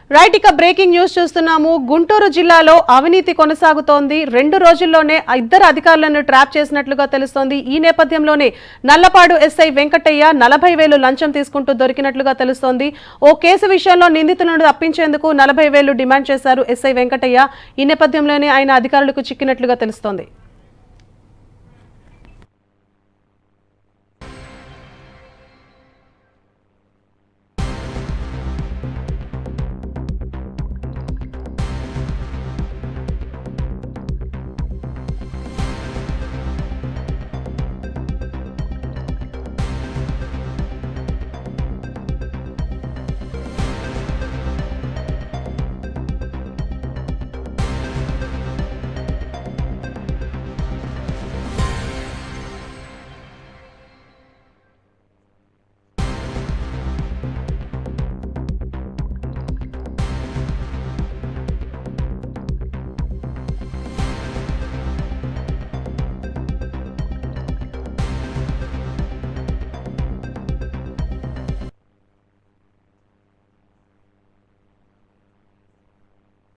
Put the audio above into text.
Right ఇక breaking news చూస్తున్నాము. గుంటూరు జిల్లాలో అవినీతి కొనసాగుతోంది. 2 రోజుల్లోనే 2 అధికారులను ట్రాప్ చేసినట్లుగా తెలుస్తోంది. ఈ నేపథ్యంలోనే నల్లపాడు ఎస్ఐ వెంకటయ్య 40,000 లంచం తీసుకుంటూ దొరికినట్లుగా తెలుస్తోంది. ఓ కేసు విషయంలో నిందితులను తప్పించేందుకు 40,000 డిమాండ్ చేశారు ఎస్ఐ వెంకటయ్య. ఈ నేపథ్యంలోనే ఆయన అధికారులకు చిక్కినట్లుగా తెలుస్తోంది.